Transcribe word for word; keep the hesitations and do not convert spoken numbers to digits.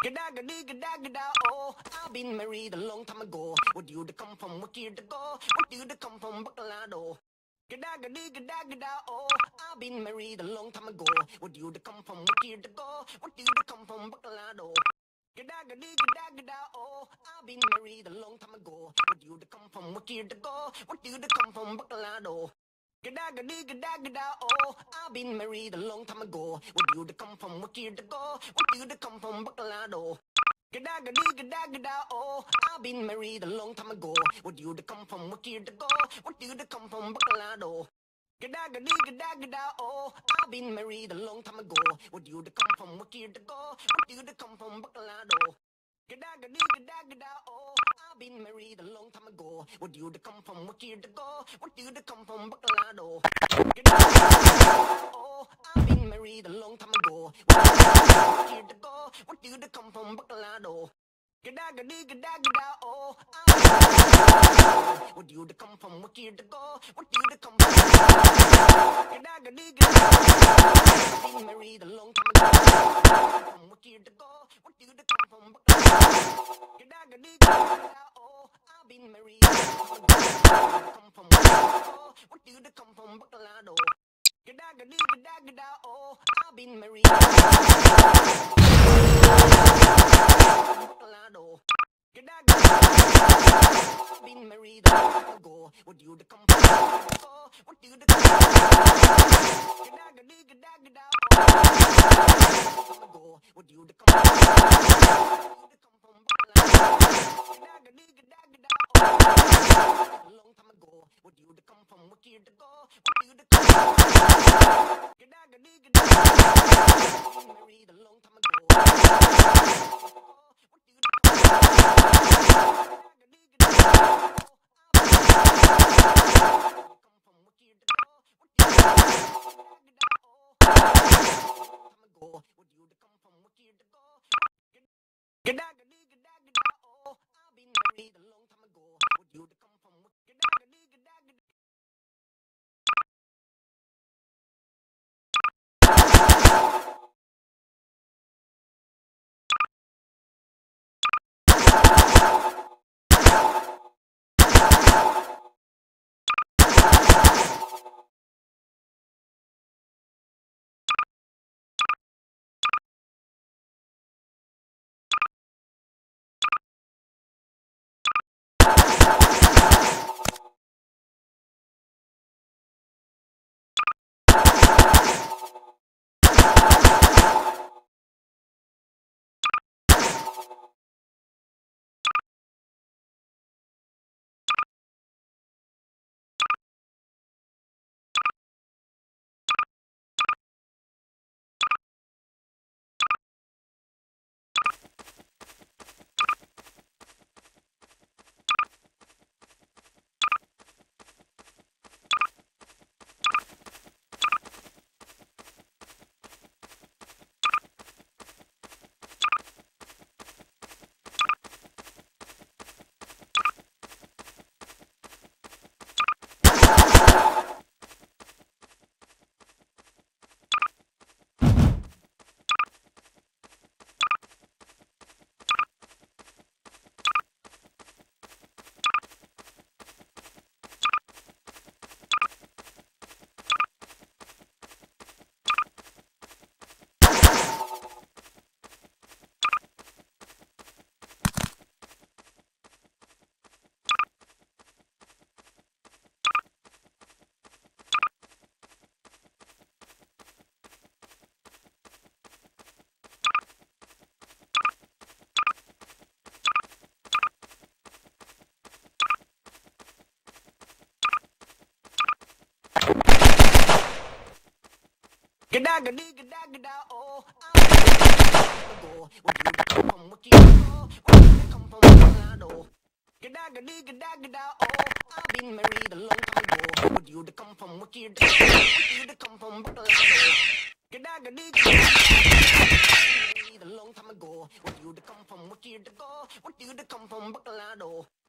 Oh, I've been married a long time ago. What do you come from? What year to go? What do you come from? Bacalado. Oh, I've been married a long time ago. What do you come from? What year to go? What do you come from? Bacalado. Oh, I've been married a long time ago. What do you come from? What year to go? What do you come from? Bacalado. Oh, I've been married a long time ago. What do you come from? What year to go? What do you come from? Bacalado. Oh, I've been married a long time ago. What do you come from? What year to go? What do you come from? Bacalado. Oh, I've been married a long time ago. What do you come from? What year to go? What do you come from? Bacalado. Oh, I've been married a long time ago. What do you come from? What year to go? What do you come from? Bacalado. Oh, I've been married a long time ago. What year to go? What do you come from? Bacalado. Oh, what do you come from? What year to go? What do you come from? I've been married a long time ago. What year to go? What do you come from? Oh, I've been married a long time ago. Come from what do you come from? Bacalado. Oh, I've been married. Bacalado. I've been married a long time ago. What do you come from? What do you come from? What do you come from? A long time ago. What do you come from? What year to go? What do you come from? Married a long time ago. What do you come from? What year to go? What do you come What do you come from? What year to go? Oh, I've been married a long time ago. What do you come from? What Oh, I've been married a long time ago. What do you come from? What year to go? What do you come from? Bacalado. Oh, I've been married a long time ago. What do you come from? What year to go? What do you come from? Bacalado. Married a long time ago. What do you come from? What year to go? What do you come from? Bacalado.